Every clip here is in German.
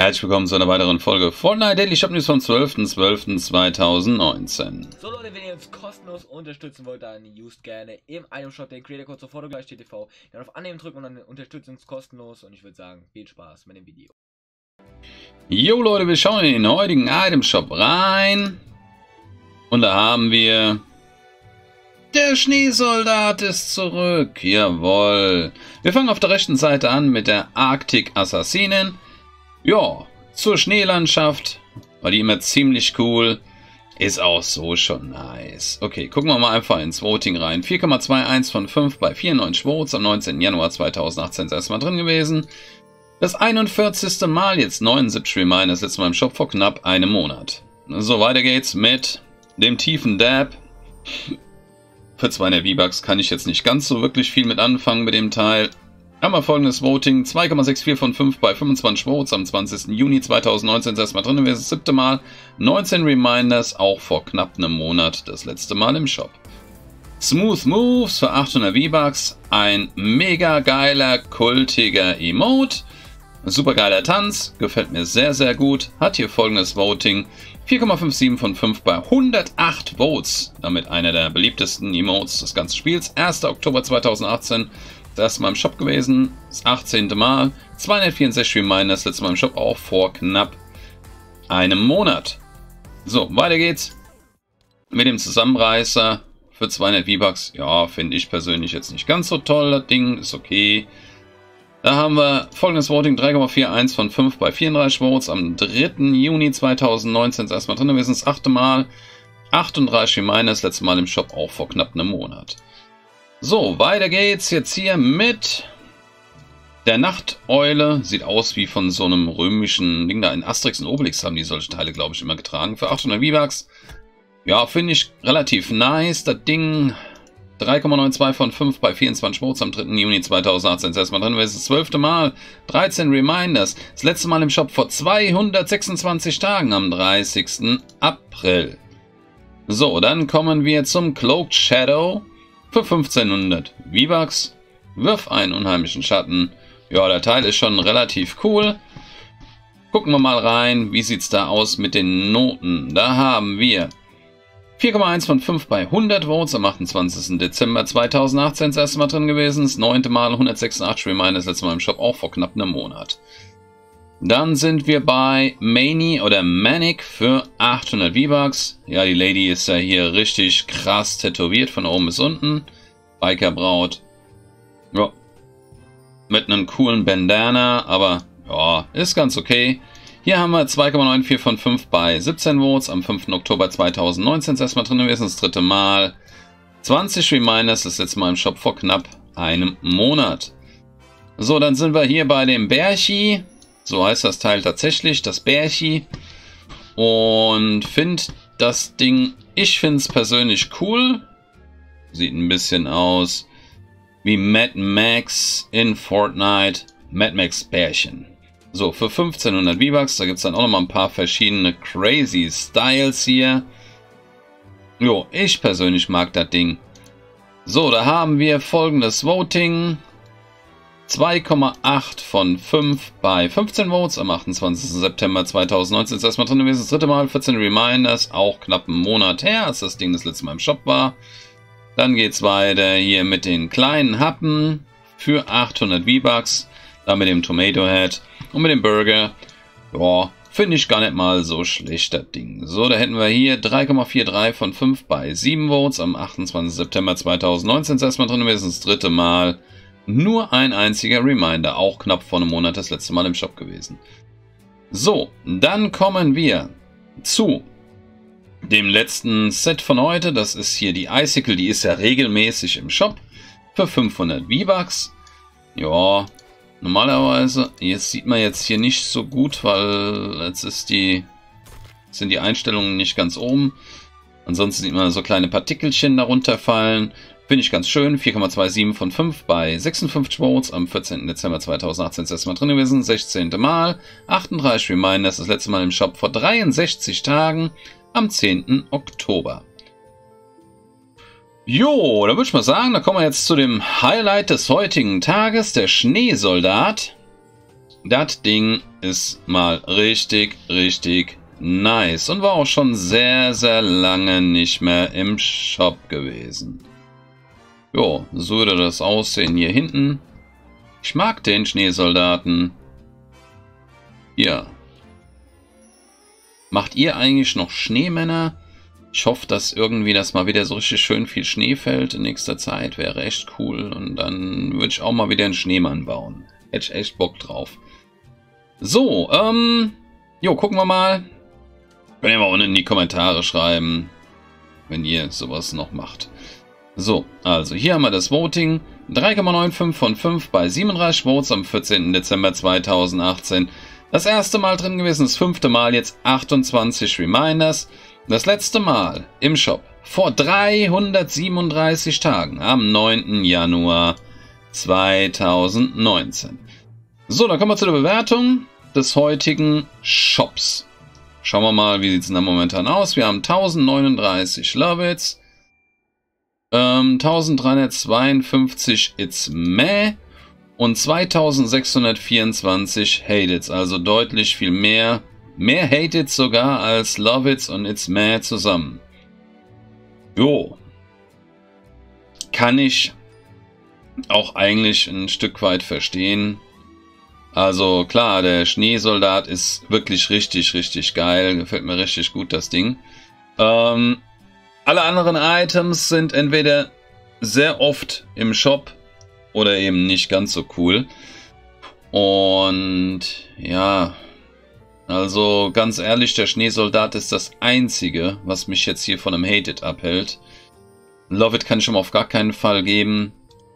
Herzlich willkommen zu einer weiteren Folge Fortnite Daily Shop News vom 12.12.2019. So Leute, wenn ihr uns kostenlos unterstützen wollt, dann used gerne im Item Shop den Creator Code sofort gleich TTV. Dann auf Annehmen drücken und dann unterstützt uns kostenlos und ich würde sagen, viel Spaß mit dem Video. Jo Leute, wir schauen in den heutigen Item Shop rein. Und da haben wir... Der Schneesoldat ist zurück, jawohl. Wir fangen auf der rechten Seite an mit der Arctic Assassinin. Ja, zur Schneelandschaft, war die immer ziemlich cool. Ist auch so schon nice. Okay, gucken wir mal einfach ins Voting rein. 4,21 von 5 bei 94 Votes. Am 19. Januar 2018 ist erstmal drin gewesen. Das 41. Mal, jetzt 79 Reminders, letztes Mal im Shop vor knapp einem Monat. So, weiter geht's mit dem tiefen Dab. Für 200 V-Bucks kann ich jetzt nicht ganz so wirklich viel mit anfangen mit dem Teil. Haben wir folgendes Voting, 2,64 von 5 bei 25 Votes am 20. Juni 2019 ist erstmal drin gewesen, das 7. Mal, 19 Reminders, auch vor knapp einem Monat, das letzte Mal im Shop. Smooth Moves für 800 V-Bucks, ein mega geiler, kultiger Emote, super geiler Tanz, gefällt mir sehr, sehr gut, hat hier folgendes Voting, 4,57 von 5 bei 108 Votes, damit einer der beliebtesten Emotes des ganzen Spiels, 1. Oktober 2018, das erste Mal im Shop gewesen, das 18. Mal, 264 Reminders, letztes Mal im Shop, auch vor knapp einem Monat. So, weiter geht's mit dem Zusammenreißer für 200 V-Bucks. Ja, finde ich persönlich jetzt nicht ganz so toll, das Ding ist okay. Da haben wir folgendes Voting, 3,41 von 5 bei 34 Votes, am 3. Juni 2019 ist erstmal drin gewesen, das 8. Mal, 38 Reminders, letztes Mal im Shop, auch vor knapp einem Monat. So, weiter geht's jetzt hier mit der Nachteule. Sieht aus wie von so einem römischen Ding da. In Asterix und Obelix haben die solche Teile, glaube ich, immer getragen. Für 800 V-Bucks. Ja, finde ich relativ nice. Das Ding 3,92 von 5 bei 24 Votes am 3. Juni 2018. Ist erstmal drin, das 12. Mal. 13 Reminders. Das letzte Mal im Shop vor 226 Tagen am 30. April. So, dann kommen wir zum Cloaked Shadow. Für 1500 V-Bucks, wirf einen unheimlichen Schatten. Ja, der Teil ist schon relativ cool. Gucken wir mal rein, wie sieht es da aus mit den Noten. Da haben wir 4,1 von 5 bei 100 Votes am 28. Dezember 2018 das erste Mal drin gewesen. Das 9. Mal 186 Reminders, letztes Mal im Shop, auch vor knapp einem Monat. Dann sind wir bei Mani oder Manic für 800 V-Bucks. Ja, die Lady ist ja hier richtig krass tätowiert von oben bis unten. Bikerbraut. Ja. Mit einem coolen Bandana, aber ja, ist ganz okay. Hier haben wir 2,94 von 5 bei 17 Votes. Am 5. Oktober 2019 ist erstmal drin gewesen, das 3. Mal. 20 Reminders, das letzte Mal im Shop vor knapp einem Monat. So, dann sind wir hier bei dem Bärchi. So heißt das Teil tatsächlich, das Bärchi. Und finde das Ding, ich finde es persönlich cool. Sieht ein bisschen aus wie Mad Max in Fortnite. Mad Max Bärchen. So, für 1500 V-Bucks, da gibt es dann auch nochmal ein paar verschiedene crazy Styles hier. Jo, ich persönlich mag das Ding. So, da haben wir folgendes Voting. 2,8 von 5 bei 15 Votes am 28. September 2019 ist erstmal drin gewesen. Das 3. Mal 14 Reminders, auch knapp einen Monat her, als das Ding das letzte Mal im Shop war. Dann geht es weiter hier mit den kleinen Happen für 800 V-Bucks. Dann mit dem Tomato Head und mit dem Burger. Ja, finde ich gar nicht mal so schlecht, das Ding. So, da hätten wir hier 3,43 von 5 bei 7 Votes am 28. September 2019 ist erstmal drin gewesen. Das 3. Mal. Nur ein einziger Reminder, auch knapp vor einem Monat das letzte Mal im Shop gewesen. So, dann kommen wir zu dem letzten Set von heute. Das ist hier die Icicle, die ist ja regelmäßig im Shop für 500 V-Bucks. Ja, normalerweise, jetzt sieht man jetzt hier nicht so gut, weil jetzt sind die Einstellungen nicht ganz oben. Ansonsten sieht man so kleine Partikelchen darunter fallen. Finde ich ganz schön. 4,27 von 5 bei 56 Votes. Am 14. Dezember 2018 ist das erstmal drin gewesen. 16. Mal. 38 Reminders. Das letzte Mal im Shop vor 63 Tagen. Am 10. Oktober. Jo, da würde ich mal sagen, da kommen wir jetzt zu dem Highlight des heutigen Tages. Der Schneesoldat. Das Ding ist mal richtig, richtig nice und war auch schon sehr, sehr lange nicht mehr im Shop gewesen. Jo, so würde das aussehen hier hinten. Ich mag den Schneesoldaten. Ja. Macht ihr eigentlich noch Schneemänner? Ich hoffe, dass irgendwie das mal wieder so richtig schön viel Schnee fällt in nächster Zeit. Wäre echt cool. Und dann würde ich auch mal wieder einen Schneemann bauen. Hätte ich echt Bock drauf. So, jo, gucken wir mal. Könnt ihr mal unten in die Kommentare schreiben, wenn ihr sowas noch macht. So, also hier haben wir das Voting. 3,95 von 5 bei 37 Votes am 14. Dezember 2018. Das erste Mal drin gewesen, das 5. Mal, jetzt 28 Reminders. Das letzte Mal im Shop vor 337 Tagen am 9. Januar 2019. So, dann kommen wir zu der Bewertung des heutigen Shops. Schauen wir mal, wie sieht es denn da momentan aus. Wir haben 1039 Love It's, 1352 It's Meh und 2624 Hate It's. Also deutlich viel mehr. Mehr Hate It's sogar als Love It's und It's Meh zusammen. Jo. Kann ich auch eigentlich ein Stück weit verstehen. Also klar, der Schneesoldat ist wirklich richtig, richtig geil. Gefällt mir richtig gut, das Ding. Alle anderen Items sind entweder sehr oft im Shop oder eben nicht ganz so cool. Und ja, also ganz ehrlich, der Schneesoldat ist das Einzige, was mich jetzt hier von einem Hate It abhält. Love It kann ich ihm auf gar keinen Fall geben.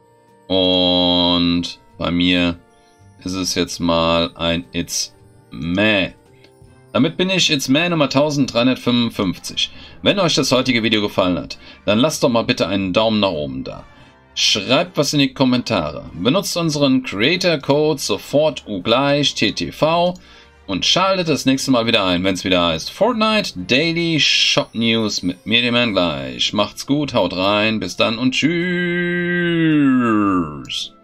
Und bei mir ist es jetzt mal ein It's Meh. Damit bin ich It's Meh Nummer 1355. Wenn euch das heutige Video gefallen hat, dann lasst doch mal bitte einen Daumen nach oben da. Schreibt was in die Kommentare. Benutzt unseren Creator Code sofort U=TTV und schaltet das nächste Mal wieder ein, wenn es wieder heißt Fortnite Daily Shop News mit mir, dem Herrn Gleich. Macht's gut, haut rein, bis dann und tschüss.